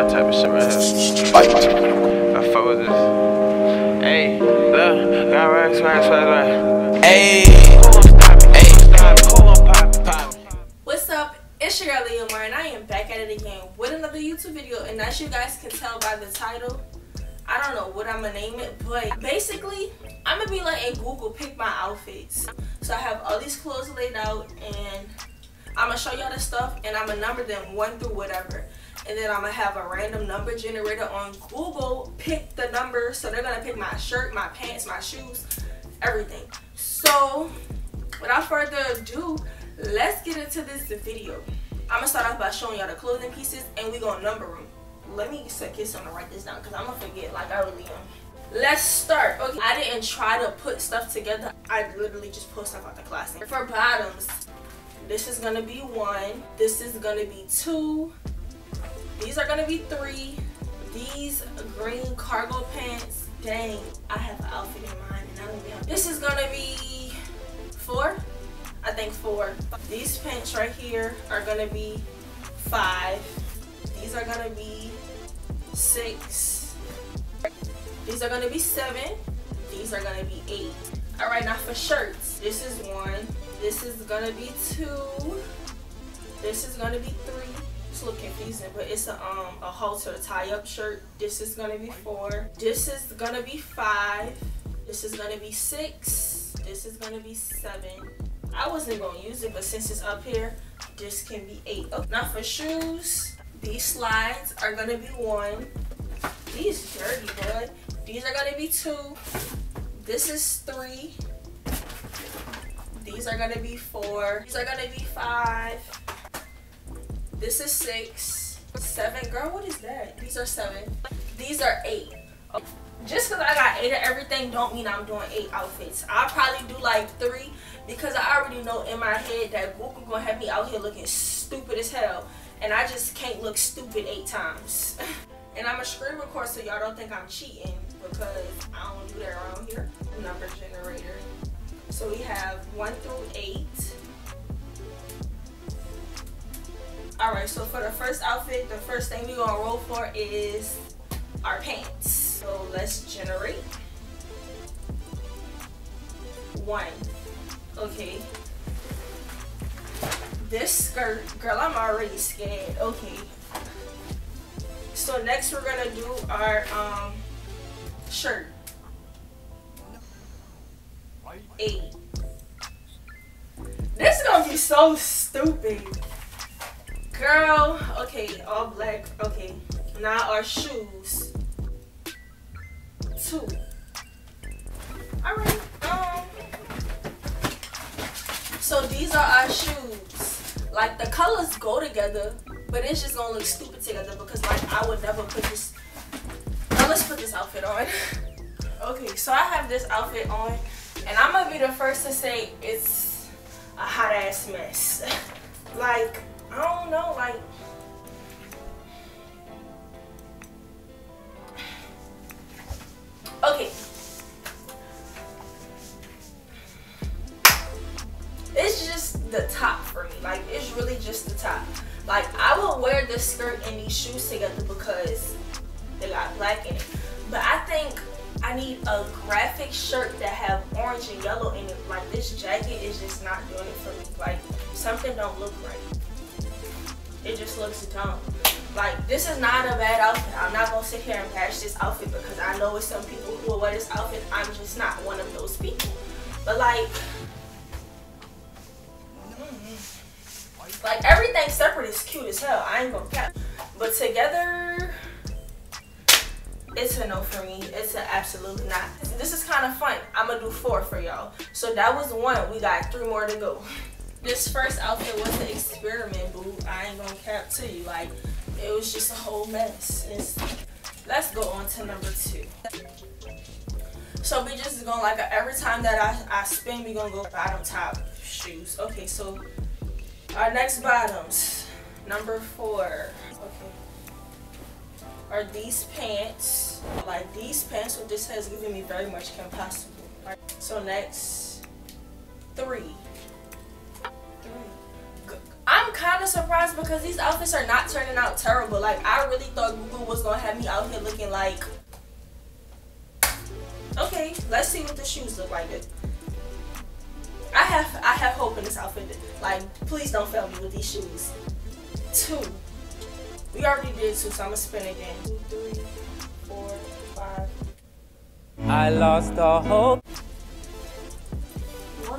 my type of shit right here. Fight. I fuck with this. Hey, look, got right. Hey, what's up? It's your girl Liyah, and I am back at it again with another YouTube video. And as you guys can tell by the title, I don't know what I'm gonna name it, but basically I'm gonna be letting Google pick my outfits. So I have all these clothes laid out, and I'm gonna show y'all the stuff, and I'm gonna number them 1 through whatever. And then I'm gonna have a random number generator on Google pick the number. So they're gonna pick my shirt, my pants, my shoes, everything. So without further ado, let's get into this video. I'm gonna start off by showing y'all the clothing pieces, and we gonna number them. Let me get something to write this down, because I'm gonna forget like I really am. Let's start. Okay, I didn't try to put stuff together. I literally just pulled stuff out the closet. For bottoms, this is gonna be 1. This is gonna be 2. These are gonna be 3. These green cargo pants. Dang, I have an outfit in mind, and I don't know. This is gonna be 4. I think 4. These pants right here are gonna be 5. These are gonna be 6. These are gonna be 7. These are gonna be 8. All right, now for shirts, this is 1. This is gonna be 2. This is gonna be 3. It's a little confusing, but it's a halter tie-up shirt. This is gonna be 4. This is gonna be 5. This is gonna be 6. This is gonna be 7. I wasn't gonna use it, but since it's up here, this can be 8. Oh, now for shoes, these slides are gonna be 1. These dirty, bud. These are gonna be 2. This is 3. These are gonna be 4. These are gonna be 5. This is 6. 7. Girl, what is that? These are 7. These are 8. Just because I got 8 of everything don't mean I'm doing 8 outfits. I'll probably do like 3 because I already know in my head that Google gonna have me out here looking stupid as hell, and I just can't look stupid 8 times. And I'm a screen record so y'all don't think I'm cheating, because I don't do that around here. Number generator. So we have 1 through 8. Alright, so for the first outfit, the first thing we're gonna roll for is our pants. So let's generate. 1. Okay. This skirt, girl, I'm already scared. Okay. So next we're gonna do our shirt. 8. This is gonna be so stupid. Girl, okay, all black. Okay. Now our shoes. 2. Alright. So these are our shoes. Like, the colors go together, but it's just gonna look stupid together because like I would never put this. Now let's put this outfit on. Okay, so I have this outfit on, and I'm gonna be the first to say it's a hot ass mess. Like, I don't know, like, okay. It's just the top for me. Like, it's really just the top. Like, I will wear this skirt and these shoes together because they got black in it. But I think I need a graphic shirt that have orange and yellow in it. Like, this jacket is just not doing it for me. Like, something don't look right. It just looks dumb. Like, this is not a bad outfit. I'm not gonna sit here and bash this outfit because I know it's some people who will wear this outfit. I'm just not one of those people. But like everything separate is cute as hell. I ain't gonna cap. But together, it's a no for me. It's an absolutely not. This is kind of fun. I'm gonna do 4 for y'all. So that was 1. We got 3 more to go. This first outfit was an experiment, boo. I ain't gonna cap to you. Like, it was just a whole mess. Let's go on to number 2. So we just gonna, like, every time that I spin, we gonna go bottom, top, shoes. Okay, so our next bottoms, number 4. Okay, are these pants. Like, these pants with this has given me very much compatible. Right? So next, 3. I'm kind of surprised because these outfits are not turning out terrible. Like, I really thought Google was gonna have me out here looking like. Okay, let's see what the shoes look like. I have hope in this outfit. Like, please don't fail me with these shoes. 2. We already did 2, so I'm gonna spin again. 2, 3, 4, 5. I lost all hope. 1.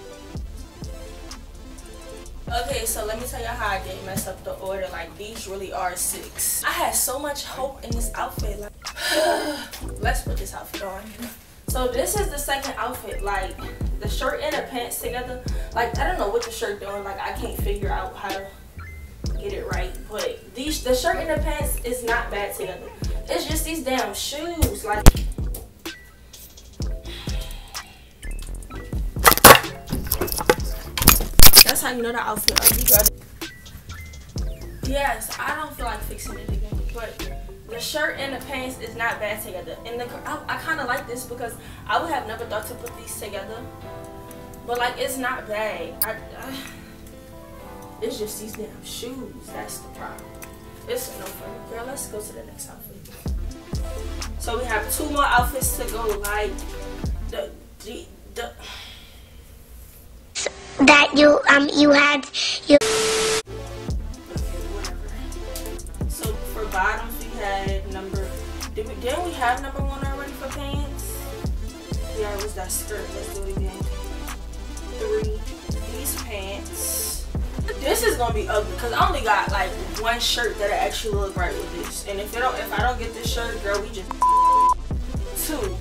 Okay, so let me tell you how I did mess up the order. Like, these really are 6. I had so much hope in this outfit. Like, let's put this outfit on. So this is the second outfit. Like, the shirt and the pants together. Like, I don't know what the shirt doing. Like, I can't figure out how to get it right. But the shirt and the pants is not bad together. It's just these damn shoes. Like, that's how you know the outfit ugly, girl. Yes, I don't feel like fixing it again, but the shirt and the pants is not bad together. And I kind of like this because I would have never thought to put these together. But like, it's not bad. It's just these damn shoes. That's the problem. It's no fun. Girl, let's go to the next outfit. So we have 2 more outfits to go. Like that you had. Okay, whatever. So for bottoms we had number. Didn't we have number 1 already for pants? Yeah, it was that skirt. Let's do it again. 3. These pants. This is gonna be ugly because I only got like 1 shirt that actually look right with this. And if I don't get this shirt, girl, we just 2.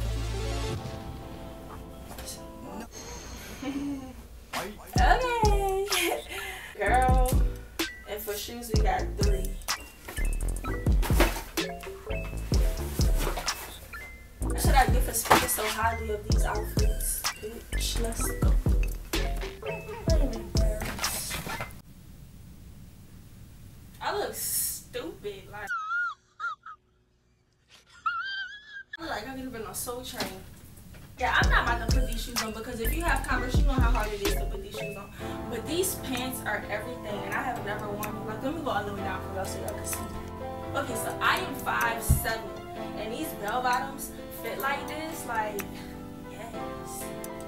Okay. Girl. And for shoes we got 3. What should I get for speaking so highly of these outfits? Bitch, let's go. I look stupid. Like I look like I could have been on Soul Train. Yeah, I'm not about to put these shoes on because if you have Converse, you know how hard it is to put these shoes on. But these pants are everything, and I have never worn them. Like, let me go all the way down for y'all so y'all can see. Okay, so I am 5'7", and these bell bottoms fit like this. Like, yes.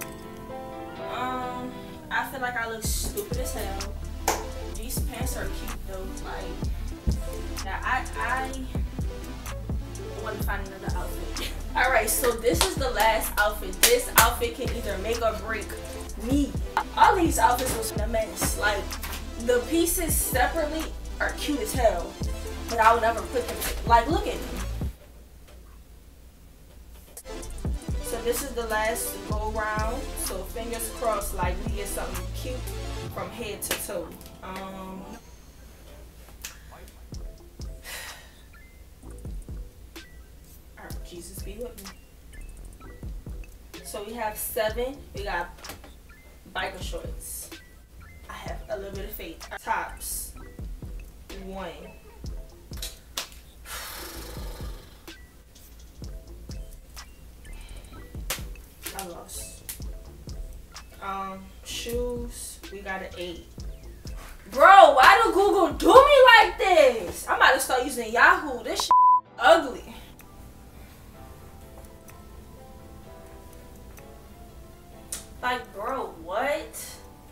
I feel like I look stupid as hell. These pants are cute though. Like, yeah, I want to find another outfit. Alright, so this is the last outfit. This outfit can either make or break me. All these outfits was a mess. Like, the pieces separately are cute as hell, but I would never put them. Like, look at them. So this is the last go round. So fingers crossed, like we get something cute from head to toe. Jesus be with me. So we have 7. We got biker shorts. I have a little bit of faith. Tops. 1. I lost. Shoes. We got an 8. Bro, why do Google do me like this? I'm about to start using Yahoo. This shit ugly. Like, bro, what?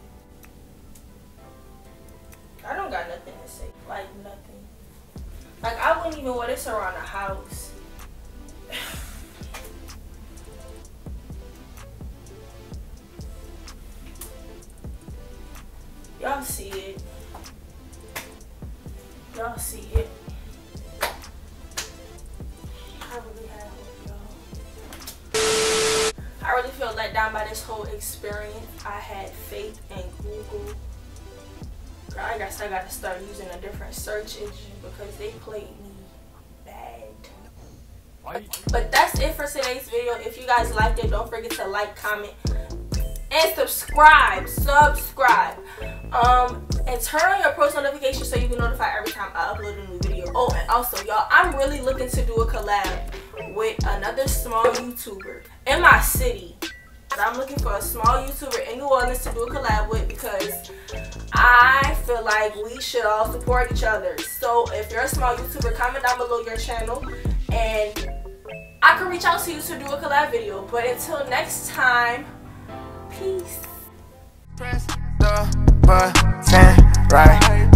I don't got nothing to say. Like, nothing. Like, I wouldn't even wear this around the house. Y'all see it. Y'all see it. I really had hope, y'all. I really feel let down by this whole experience. I had faith in Google. Girl, I guess I got to start using a different search engine because they played me bad. But that's it for today's video. If you guys liked it, don't forget to like, comment, and subscribe. And turn on your post notifications so you can notify every time I upload a new video. Oh, and also, y'all, I'm really looking to do a collab with another small YouTuber in my city. I'm looking for a small YouTuber in New Orleans to do a collab with because I feel feel like we should all support each other. So if you're a small YouTuber, comment down below your channel and I can reach out to you to do a collab video. But until next time, peace. Press the button right